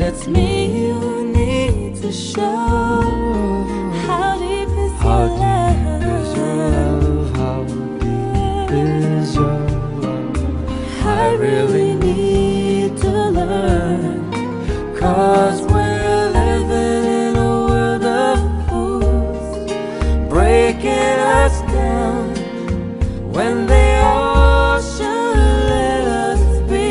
it's me you need to show. How deep is your love? How deep is your love? I really need to learn, 'cause we're living in a world of fools, breaking us down when they all should let us be.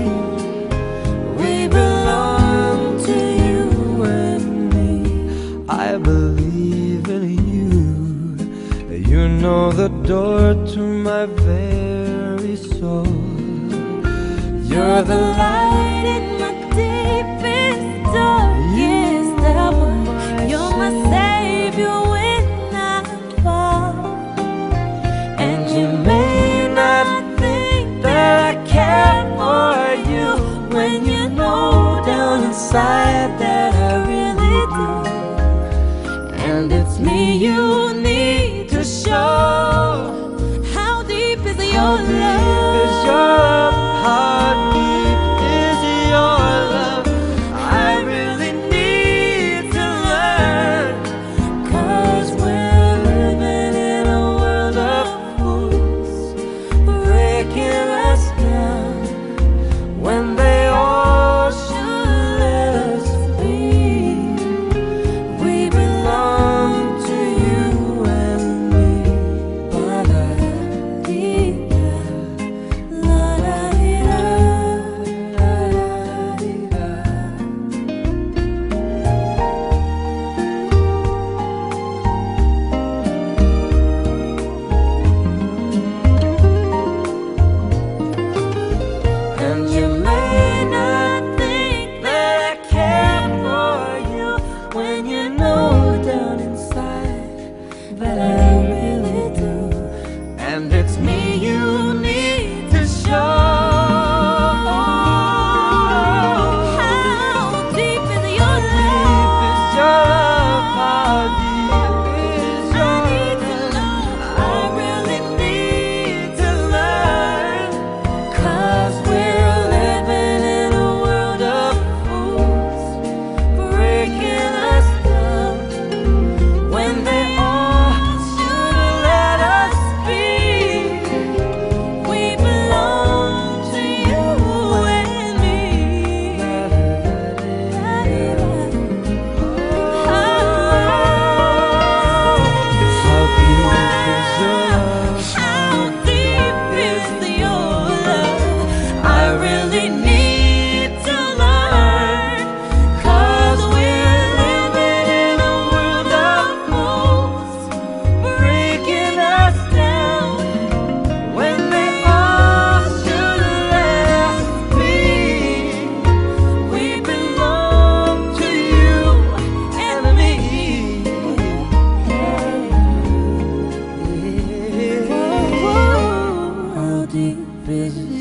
We belong to you and me. I believe in you. You know the door to my very soul. You're the light in my deepest, darkest hour. You're my savior when I fall. And you may not think that I care for you, when you know down inside that I really do. And it's me you need to show. How deep is your love? How deep is your love? I really need to learn, 'Cause we're living in a world of fools, breaking us down when they all should let us be. We belong to you and me. Ba-da-dee-da, la-da-dee-da, la-da-dee-da. And you may not think that I care for you, when you know down inside that I really do. and it's Me you need to show. How deep is your love? How deep is I your need to know. I really need to learn, 'cause we're living in a world of fools, breaking us down when they all should let us be. We belong to you and me. How deep is your love? I really need to learn, 'cause we're living in a world of fools, breaking us down when they all should let us be. We belong to you and me. How deep is